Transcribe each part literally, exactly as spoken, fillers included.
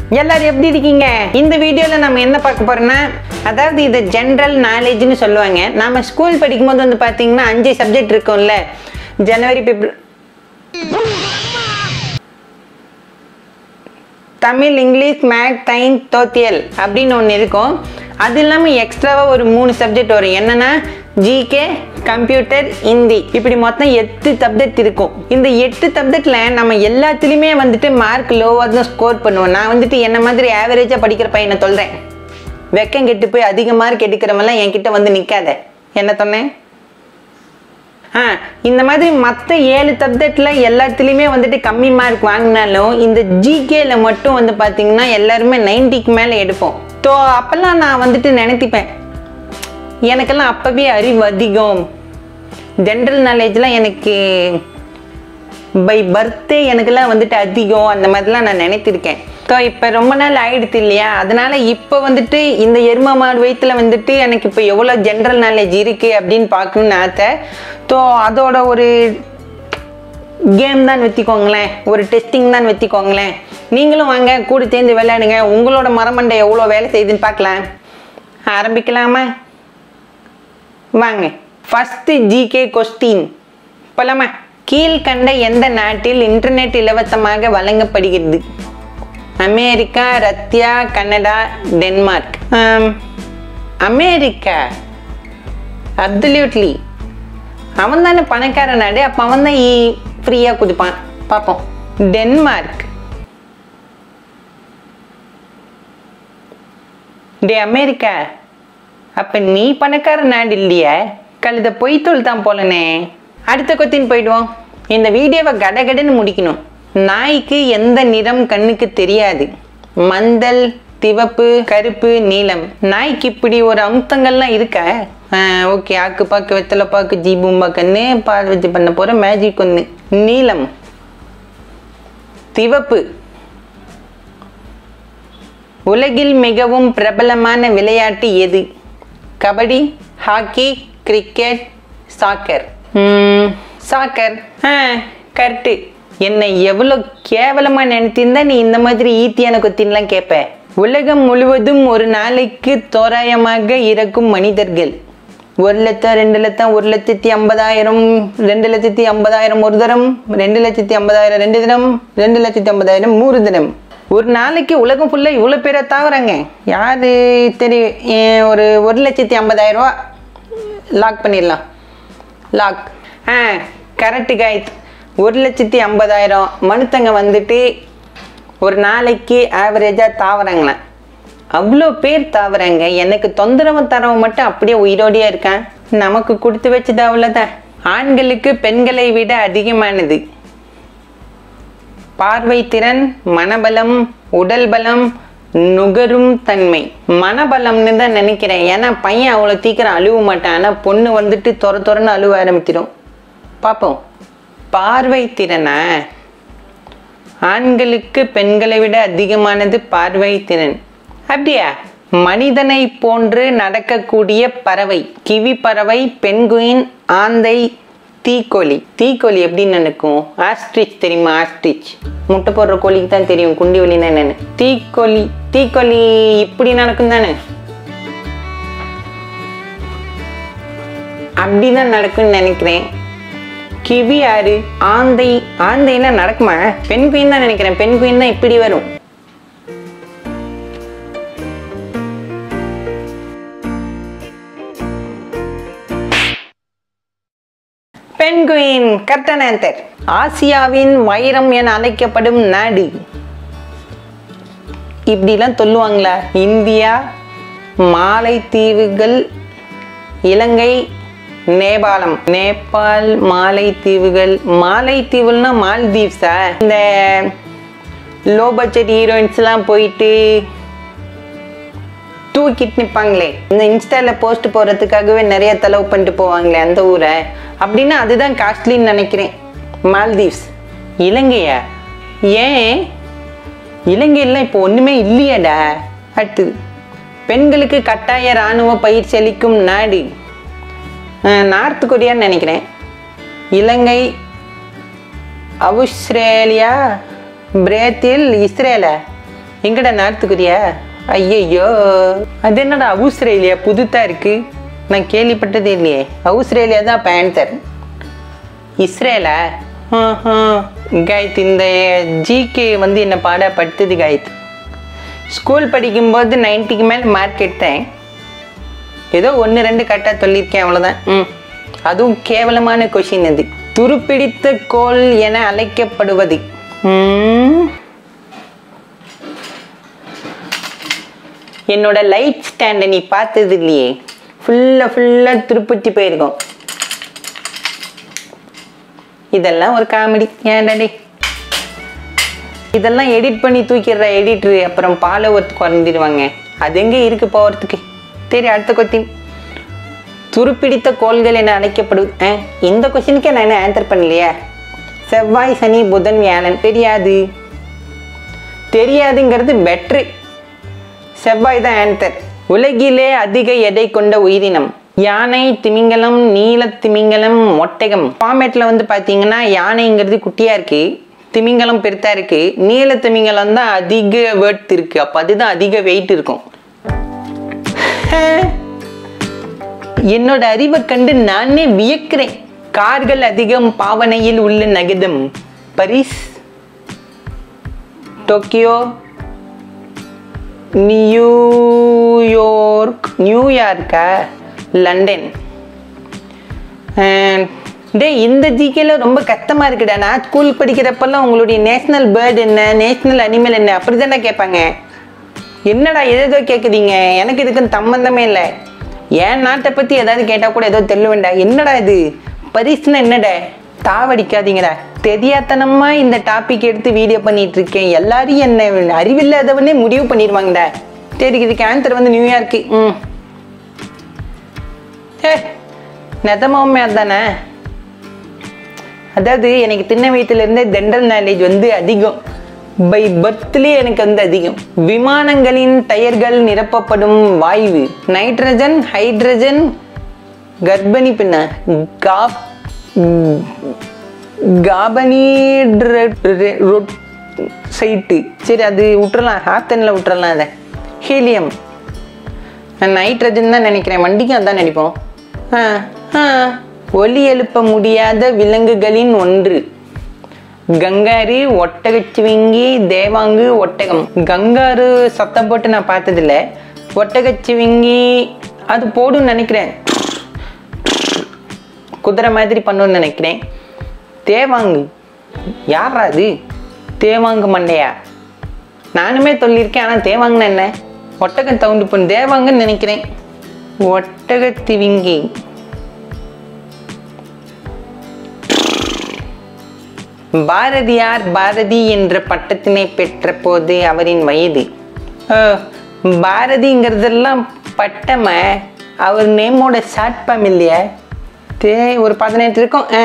எல்லாரும் எப்படி இருக்கீங்க? இந்த வீடியோல நம்ம என்ன பார்க்க போறோம்னா, அதாவது இது ஜெனரல் நாலேஜ்னு சொல்லுவாங்க. நாம ஸ்கூல் படிக்கும்போது வந்து பாத்தீங்கன்னா அஞ்சு சப்ஜெக்ட் இருக்கும்ல. ஜனவரி, பிப்ரவரி, Tamil, English, math, science, social அப்படின்னு ஒன்று இருக்கும். அது இல்லாமல் எக்ஸ்ட்ராவாக ஒரு மூணு சப்ஜெக்ட் வரும். என்னன்னா ஜிகே, கம்ப்யூட்டர், ஹிந்தி, இப்படி மொத்தம் எட்டு சப்ஜெக்ட் இருக்கும். இந்த எட்டு சப்ஜெக்ட்ல நம்ம எல்லாத்துலேயுமே வந்துட்டு மார்க் லோவாக தான் ஸ்கோர் பண்ணுவோம். நான் வந்துட்டு என்ன மாதிரி ஆவரேஜாக படிக்கிற பையனை சொல்கிறேன். வெக்கம் கெட்டு போய் அதிக மார்க் எடுக்கிறவெல்லாம் என்கிட்ட வந்து நிற்காத. என்ன சொன்னேன்? ஆ இந்த மாதிரி மற்ற ஏழு சப்ஜெக்டில் எல்லாத்துலேயுமே வந்துட்டு கம்மி மார்க் வாங்கினாலும் இந்த ஜிகேல மட்டும் வந்து பார்த்தீங்கன்னா எல்லாருமே நைன்ட்டிக்கு மேலே எடுப்போம். ஸோ அப்போல்லாம் நான் வந்துட்டு நினைத்திப்பேன், எனக்கெல்லாம் அப்போவே அறிவு அதிகம், ஜென்ரல் நாலேஜ்லாம் எனக்கு பை பர்த்டே எனக்கெல்லாம் வந்துட்டு அதிகம், அந்த மாதிரிலாம் நான் நினைத்திருக்கேன். ஸோ இப்போ ரொம்ப நாள் ஆயிடுச்சு இல்லையா, அதனால இப்போ வந்துட்டு இந்த எருமை மாடு வயிற்றுல வந்துட்டு எனக்கு இப்போ எவ்வளோ ஜென்ரல் நாலேஜ் இருக்குது அப்படின்னு பார்க்கணுன்னு ஆசை. ஸோ அதோட ஒரு கேம் தான் வச்சுக்கோங்களேன், ஒரு டெஸ்டிங் தான் வச்சுக்கோங்களேன். நீங்களும் வாங்க கூட சேர்ந்து விளையாடுங்க. உங்களோட மரமண்டை எவ்வளோ வேலை செய்யுதுன்னு பார்க்கலாம். ஆரம்பிக்கலாமா? வாங்க. ஃபஸ்ட்டு ஜிகே கொஸ்டின் போலாமா? கீழ்கண்ட எந்த நாட்டில் இன்டர்நெட் இலவசமாக வழங்கப்படுகிறது? America, Russia, Canada, Denmark. America absolutely. அவன் தானே பணக்கார நாடு, அப்போ அவன் தான் ஃப்ரீயாக கொடுப்பான். பார்ப்போம். டென்மார்க். டே அமெரிக்கா, அப்போ நீ பணக்கார நாடு இல்லையா? கழுத பொய்த்தொல் தான் போலனே. அடுத்த கொத்தின் போயிடுவோம். இந்த வீடியோவை கடகடன்னு முடிக்கணும். நாய்க்கு எந்த நிறம் கண்ணுக்கு தெரியாது? மஞ்சள், சிவப்பு, கருப்பு, நீலம். நாய்க்கு இப்படி ஒரு அம்சங்கள்லாம் இருக்கா? ஓகே, ஆக்கு பாக்கு, வெத்தலை பாக்கு, ஜீபூம்பா கண்ணு, பால் வச்சு பண்ண போகிற மேஜிக் ஒன்று. நீலம், சிவப்பு. உலகில் மிகவும் பிரபலமான விளையாட்டு எது? Kabaddi, hockey, cricket, soccer. Soccer. ஆ கரெக்டு. என்னை எவ்வளோ கேவலமாக நினைத்திருந்தா நீ இந்த மாதிரி ஈத்தியான கொத்தின்லாம் கேட்ப. உலகம் முழுவதும் ஒரு நாளைக்கு தோராயமாக இறக்கும் மனிதர்கள் ஒரு லட்சம், ரெண்டு லட்சம், ஒரு லட்சத்தி ஐம்பதாயிரம், ரெண்டு லட்சத்தி ஐம்பதாயிரம் ஒரு தரம், ரெண்டு லட்சத்தி ஐம்பதாயிரம் ரெண்டு தினம், ரெண்டு லட்சத்தி ஐம்பதாயிரம் மூணு தினம். ஒரு நாளைக்கு உலகம் ஃபுல்லாக இவ்வளோ பேரை தாவறாங்க. யாரு தெரியும்? ஒரு ஒரு லட்சத்தி ஐம்பதாயிரம் ரூபா லாக் பண்ணிடலாம். லாக். ஆ கரெக்டு காய்ஸ். ஒரு லட்சத்தி ஐம்பதாயிரம் மனுத்தங்க வந்துட்டு ஒரு நாளைக்கு ஆவரேஜாக தாவறாங்களாம். அவ்வளோ பேர் தாவறாங்க. எனக்கு தொந்தரவு தரவன் மட்டும் அப்படியே உயிரோடையே இருக்கான். நமக்கு கொடுத்து வச்சது அவ்வளோதான். ஆண்களுக்கு பெண்களை விட அதிகமானது பார்வை திறன், மனபலம், உடல் பலம், நுகரும் தன்மை. மனபலம்னு தான் நினைக்கிறேன். ஏன்னா பையன் அவ்வளோ சீக்கிரம் அழுவ மாட்டான். ஆனால் பொண்ணு வந்துட்டு தொர தொரன்னு அழுவ ஆரம்பிச்சிடும். பார்ப்போம். பார்வை திறனா? ஆண்களுக்கு பெண்களை விட அதிகமானது பார்வை திறன். அப்படியா? மனிதனை போன்று நடக்கக்கூடிய பறவை கிவி பறவை, பென்குயின், ஆந்தை, தீக்கோழி. தீக்கோழி எப்படின்னு நினைக்கும்? ஆஸ்ட்ரிச் தெரியுமா? ஆஸ்ட்ரிச் முட்டை போடுற கோழிக்கு தான் தெரியும் குண்டி வலின்னா என்னன்னு. தீக்கோழி. தீக்கோழி இப்படி நடக்கும் தானே? அப்படிதான் நடக்கும்னு நினைக்கிறேன். கிவி யாரு? ஆந்தை. ஆந்தைன்னா நடக்குமா? பென்குயின் தான் நினைக்கிறேன். பென்குயின் தான் இப்படி வரும். பென்குயின் கரெக்டான ஆன்சர். ஆசியாவின் வைரம் என அழைக்கப்படும் நாடு? இப்படிலாம் சொல்லுவாங்களா? இந்தியா, மாலைத்தீவுகள், இலங்கை, நேபாளம். நேபாள், மாலைத்தீவுகள். மாலைத்தீவுன்னா மால்தீவ்ஸா? இந்த லோ பட்ஜெட் ஹீரோயின்ஸ்லாம் போயிட்டு தூக்கிட்டு நிற்பாங்களே, இந்த இன்ஸ்டால போஸ்ட் போடுறதுக்காகவே நிறைய செலவு பண்ணிட்டு போவாங்களே அந்த ஊரை, அப்படின்னா அதுதான் காஸ்ட்லின்னு நினைக்கிறேன். மால்தீவ்ஸ். இலங்கையா? ஏன்? இலங்கையெல்லாம் இப்போ ஒன்றுமே இல்லையாடா. அடுத்தது, பெண்களுக்கு கட்டாய இராணுவ பயிற்சி அளிக்கும் நாடு? நார்த் கொரியான்னு நினைக்கிறேன். இலங்கை, ஆஸ்திரேலியா, பிரேசில், இஸ்ரேலா? எங்கடா நார்த்துக்குரியா? ஐயையோ, அது என்னடா ஆஸ்திரேலியா புதுத்தாக இருக்குது, நான் கேள்விப்பட்டதே இல்லையே. ஆஸ்திரேலியா தான் பேண்டர். இஸ்ரேலா? காயத், இந்த ஜிகே வந்து என்ன பாடப்படுத்துது காயத். ஸ்கூல் படிக்கும்போது நைன்ட்டிக்கு மேலே மார்க் எடுத்தேன். ஏதோ ஒன்று ரெண்டு கரெக்டாக சொல்லியிருக்கேன், அவ்வளோதான். ம் அதுவும் கேவலமான கொஷின் அது. துருப்பிடித்த கோல் என அழைக்கப்படுவது. என்னோட லைட் ஸ்டாண்டை நீ பார்த்தது இல்லையே, ஃபுல்லாக ஃபுல்லாக துருப்பிடிச்சு போயிருக்கோம். இதெல்லாம் ஒரு காமெடி. ஏன்டாடி இதெல்லாம் எடிட் பண்ணி தூக்கிடுற எடிட்ரு, அப்புறம் ஃபாலோவர்ஸ் குறைஞ்சிடுவாங்க. அது எங்கே இருக்கு போகிறதுக்கு? சரி, அடுத்த கொஸ்டின். துருப்பிடித்த கோள்கள் என அழைக்கப்படுவது. இந்த கொஸ்டினுக்கே நான் என்ன ஆன்சர் பண்ணலையா? செவ்வாய், சனி, புதன், வியாழன். தெரியாது. தெரியாதுங்கிறது பெட்ரு. செவ்வாய் தான் ஆன்சர். உலகிலே அதிக எடை கொண்ட உயிரினம். யானை, திமிங்கலம், நீல திமிங்கலம், ஒட்டகம். ஃபார்மேட்டில் வந்து பார்த்தீங்கன்னா யானைங்கிறது குட்டியாக இருக்குது, திமிங்கலம் பெருத்தாக இருக்குது, நீல திமிங்கலம் தான் அதிக வெயிட் இருக்குது. அப்போ அதுதான் அதிக வெயிட் இருக்கும். என்னோட அறிவை கண்டு நானே வியக்கிறேன். கார்கள் அதிகம் பாவனையில் உள்ள நகரம். Paris, Tokyo, New York. நியூயார்க்கா? லண்டன். டே, இந்த ஜிகேல ரொம்ப கஷ்டமா இருக்குடா. நான் ஸ்கூல் படிக்கிறப்பெல்லாம் உங்களுடைய நேஷனல் பேர்டு என்ன, நேஷனல் அனிமல் என்ன, அப்படிதானே கேட்பாங்க. என்னடா ஏதோ கேட்குறீங்க, எனக்கு இதுக்கு சம்பந்தமே இல்லை. என் நாட்டை பற்றி ஏதாவது கேட்டால் கூட ஏதோ தெல்லுவேண்டா. என்னடா இது பரிசுனா என்னடா? தாவடிக்காதீங்கடா. தெரியாதனமாக இந்த டாபிக் எடுத்து வீடியோ பண்ணிட்டு இருக்கேன். எல்லாரையும் என்ன அறிவில்லாதவனே முடிவு பண்ணிடுவாங்கடா. சரி, இதுக்கு ஆன்சர் வந்து நியூயார்க்கு. ம் ஏ நெதமாவுமே அதுதானே. அதாவது எனக்கு சின்ன வயசுலேருந்தே ஜென்ரல் நாலேஜ் வந்து அதிகம். பை பர்த்லேயே எனக்கு வந்து அதிகம். விமானங்களின் டயர்கள் நிரப்பப்படும் வாயு. நைட்ரஜன், ஹைட்ரஜன், கர்ப்பிணி பின்ன காப் காபனீட்ரைட்டு. சரி, அது விட்டுறலாம், ஹாப்தனில் விட்டுறலாம். அதை ஹீலியம், நைட்ரஜன் தான் நினைக்கிறேன். வண்டிக்கும் அதான் நினைப்போம். ஆ ஆ ஒலி எழுப்ப முடியாத விலங்குகளின் ஒன்று. கங்காரு, ஒட்டகச்சிவிங்கி, தேவாங்கு, ஒட்டகம். கங்காரு சத்தம் போட்டு நான் பார்த்ததில்ல. ஒட்டகச்சிவிங்கி அது போடுன்னு நினைக்கிறேன், குதிரை மாதிரி பண்ணுன்னு நினைக்கிறேன். தேவாங்கு யாரா அது? தேவாங்கு மண்டையா? நானுமே சொல்லியிருக்கேன், ஆனால் தேவாங்குன்னா என்ன? ஒட்டகம் தவுண்டு பண்ணு. தேவாங்குன்னு நினைக்கிறேன். ஒட்டகத்திவிங்கி. பாரதியார் பாரதி என்ற பட்டத்தினை பெற்ற போது அவரின் வயது. பாரதிங்கிறதெல்லாம் பட்டம, அவர் நேமோட ஷார்ட் ஃபார்ம் இல்லையா? தே ஒரு பதினெட்டு இருக்கும். ஆ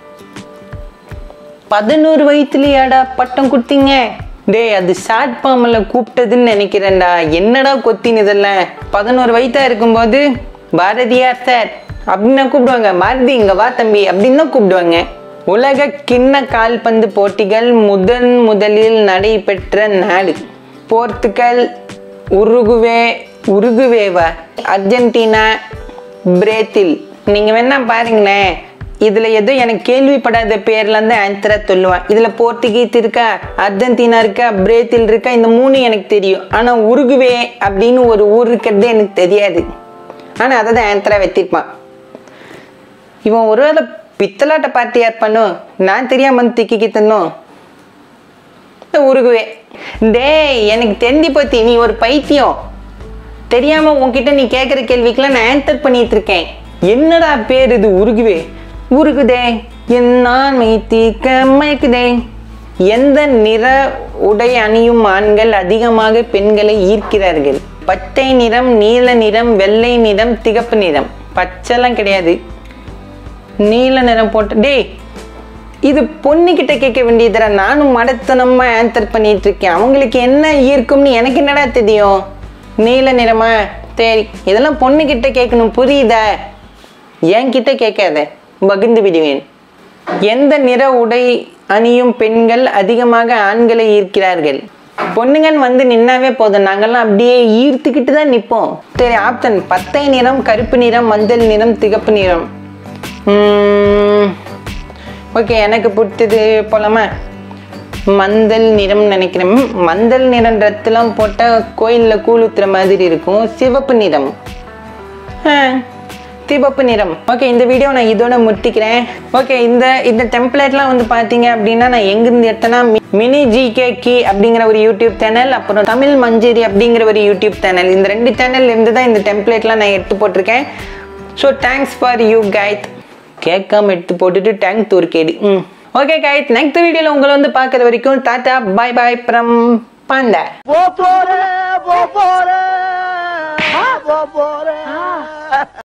பதினோரு வயசுலையாடா பட்டம் கொடுத்தீங்க? டே, அது ஷார்ட் ஃபார்மில் கூப்பிட்டதுன்னு நினைக்கிறேன்டா. என்னடா கொத்தின் இதெல்லாம்? பதினோரு வயசா இருக்கும்போது பாரதியார் சார் அப்படின்னு கூப்பிடுவாங்க. பாரதி இங்க வா தம்பி அப்படின்னு தான் கூப்பிடுவாங்க. உலக கிண்ண கால்பந்து போட்டிகள் முதன் முதலில் நடைபெற்ற நாடு. போர்த்துகல், உருகுவே உருகுவேவா அர்ஜென்டினா, பிரேசில். நீங்கள் வேணா பாருங்களேன், இதில் ஏதோ எனக்கு கேள்விப்படாத பேர்லாம் தான் ஆன்சராக சொல்லுவேன். இதில் போர்த்துகீஸ் இருக்கா, அர்ஜென்டினா இருக்கா, பிரேசில் இருக்கா, இந்த மூணு எனக்கு தெரியும். ஆனால் உருகுவே அப்படின்னு ஒரு ஊர் இருக்கிறதே எனக்கு தெரியாது. ஆனால் அதை தான் ஆன்சராக வச்சிருப்பான். இவன் ஒருவேளை பித்தலாட்ட பார்ட்டி யார் பண்ணும், நான் தெரியாம வந்து திக்கி தந்தோம். உருகுவே. டே, எனக்கு தெரிஞ்சு போத்தி, நீ ஒரு பைத்தியம். தெரியாம உன்கிட்ட நீ கேட்குற கேள்விக்கெல்லாம் நான் ஆன்சர் பண்ணிட்டு இருக்கேன். என்னடா பேர் இது? உருகுவே. உருகுதே என்னான் மைத்தீக்க மயக்குதே. எந்த நிற உடை அணியும் ஆண்கள் அதிகமாக பெண்களை ஈர்க்கிறார்கள்? பச்சை நிறம், நீல நிறம், வெள்ளை நிறம், சிகப்பு நிறம். பச்சைலாம் கிடையாது, நீல நிறம் போட்டு. டே, இது பொண்ணுக்கிட்ட கேட்க வேண்டியதுடா. நானும் மடத்தனமா ஆன்சர் பண்ணிட்டு இருக்கேன். அவங்களுக்கு என்ன ஈர்க்கும்னு எனக்கு என்னடா தெரியும்? நீல நிறமா? சரி, இதெல்லாம் பொண்ணுக்கிட்ட கேட்கணும், புரியுதா? என்கிட்ட கேட்காத, பகிர்ந்து விடுவேன். எந்த நிற உடை அணியும் பெண்கள் அதிகமாக ஆண்களை ஈர்க்கிறார்கள்? பொண்ணுங்கன்னு வந்து நின்னாவே போதும், நாங்கெல்லாம் அப்படியே ஈர்த்துக்கிட்டு தான் நிற்போம். சரி, ஆப்ஷன் பச்சை நிறம், கருப்பு நிறம், மஞ்சள் நிறம், சிகப்பு நிறம். ஓகே, எனக்கு பிடிச்சது போலாமா? மஞ்சள் நிறம் நினைக்கிறேன். மஞ்சள் நிறம் ரத்தெல்லாம் போட்டால் கோயிலில் கூழ் ஊத்துற மாதிரி இருக்கும். சிவப்பு நிறம், சிவப்பு நிறம். ஓகே, இந்த வீடியோ நான் இதோட முடிக்கிறேன். ஓகே, இந்த இந்த டெம்ப்ளேட்லாம் வந்து பார்த்தீங்க அப்படின்னா நான் எங்கேருந்து எடுத்தேன்னா மினி ஜிகே கி அப்படிங்கிற ஒரு யூடியூப் சேனல், அப்புறம் தமிழ் மஞ்சரி அப்படிங்கிற ஒரு யூடியூப் சேனல், இந்த ரெண்டு சேனல் இருந்து தான் இந்த டெம்ப்ளேட்லாம் நான் எடுத்து போட்டிருக்கேன். So thanks for you guide. கேட்காம எடுத்து போட்டுட்டு டேங்க் தூர்கேடு. ம் ஓகே கைட், நெக்ஸ்ட் வீடியோவில் உங்களை வந்து பார்க்குற வரைக்கும் tata bye bye from Panda.